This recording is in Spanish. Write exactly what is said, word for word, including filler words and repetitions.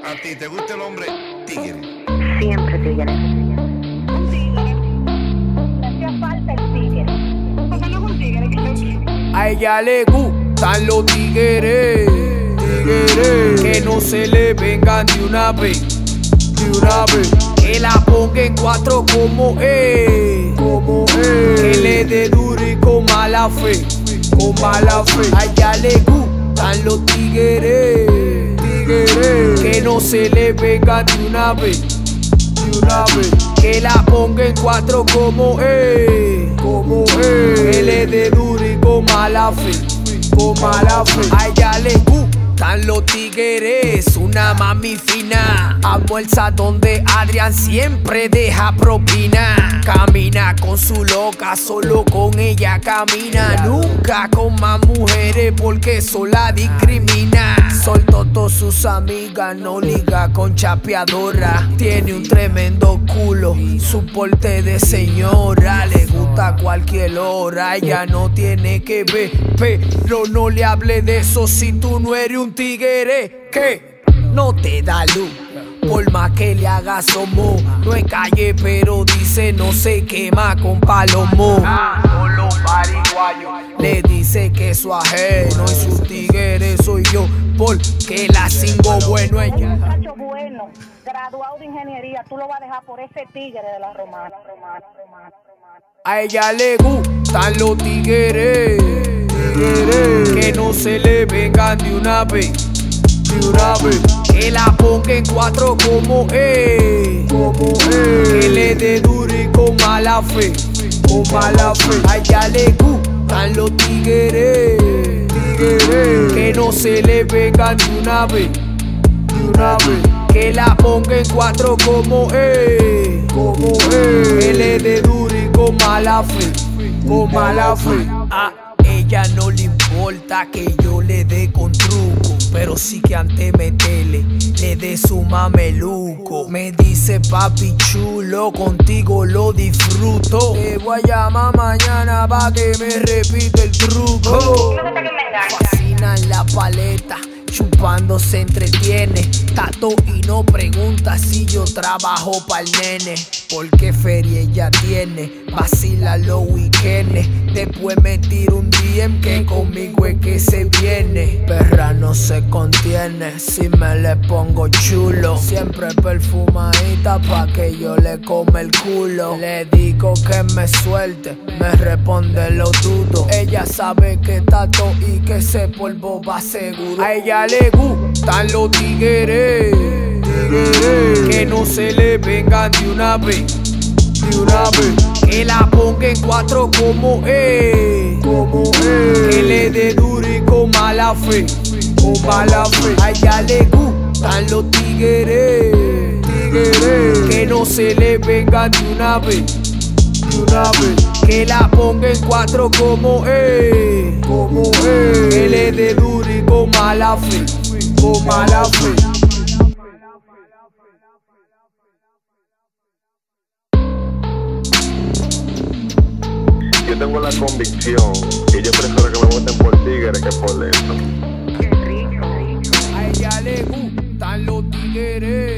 ¿A ti te gusta el hombre tigre? Siempre tigre. Un tigre. Le hacía falta el tigre. ¿Por qué no es un tigre? A ella le gustan los tigres, tigres, que no se le vengan de una vez, de una vez. Que la ponga en cuatro como es, como es. Que le dé duro y con mala fe, con mala fe. A ella le gustan los tigres, tigres, que no se le vengan de una vez, de una vez. Que la ponga en cuatro como es, como es. Que le dé duro y con mala fe, con mala fe. A ella le gustan los tigres, una mami fina. Almuerza donde Adrián siempre deja propina. Camina con su loca, solo con ella camina. Nunca con más mujeres porque eso la discrimina. Soltó todas sus amigas, no liga con chapeadora. Tiene un tremendo culo, su porte de señora. Le gusta a cualquier hora, ella no tiene que ver. Pero no le hable de eso si tú no eres un tigre que no te da luz. Por más que le haga somo, no es calle pero dice no se quema con palomo. Solo pariguayo le dice que su ajeno y su tigre soy yo, porque la cingo bueno Es un ella. muchacho bueno, graduado de ingeniería. Tú lo vas a dejar por ese tigre de la romana, romana, romana, romana. A ella le gustan los tigres, tigres, que no se le vengan de una vez, de una vez. Que la ponga en cuatro como es, como es. Que le dé duro y con mala fe, con mala fe. A ella le gustan los tigres, tigres, que no se le vengan de una vez, de una vez. Que la ponga en cuatro como es, como es. Que le dé duro y con mala fe, con mala fe. A ella no le importa que yo le dé con truco, pero sí que antes metele, le dé su mameluco. Me dice papi chulo, contigo lo disfruto. Te voy a llamar mañana pa' que me repite el truco. Fascinan la paleta, chupando se entretiene. Tato y no pregunta si yo trabajo pa'l nene, porque feria ella tiene, vacila los weekendes. Después me tiro un D M que conmigo es que se viene. Perra no se contiene, si me le pongo chulo. Siempre perfumadita pa' que yo le come el culo. Le digo que me suelte, me responde lo dudo. Ella sabe que tato y que ese polvo va seguro. A ella le gustan los tigres, tigres, que no se le vengan de una vez, de una vez. Que la ponga en cuatro como es, como es. Que le dé duro y con mala fe, con mala fe. A ella le gustan los tigres, tigres, que no se le vengan de una vez, de una vez. Que la ponga en cuatro como es, como es. Que le dé duro y con mala fe, con mala fe. Yo tengo la convicción que yo prefiero que me voten por tigre que por lento. Qué rico. A ella le gustan los tigres.